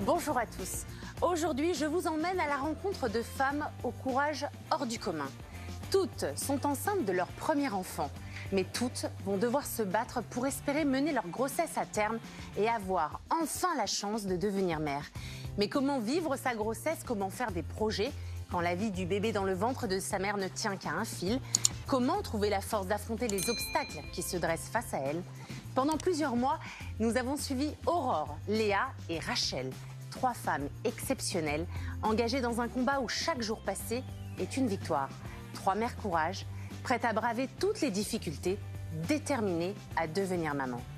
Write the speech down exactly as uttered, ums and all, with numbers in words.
Bonjour à tous. Aujourd'hui, je vous emmène à la rencontre de femmes au courage hors du commun. Toutes sont enceintes de leur premier enfant, mais toutes vont devoir se battre pour espérer mener leur grossesse à terme et avoir enfin la chance de devenir mère. Mais comment vivre sa grossesse? Comment faire des projets quand la vie du bébé dans le ventre de sa mère ne tient qu'à un fil? Comment trouver la force d'affronter les obstacles qui se dressent face à elle? Pendant plusieurs mois, nous avons suivi Aurore, Léa et Rachel, trois femmes exceptionnelles, engagées dans un combat où chaque jour passé est une victoire. Trois mères courage, prêtes à braver toutes les difficultés, déterminées à devenir maman.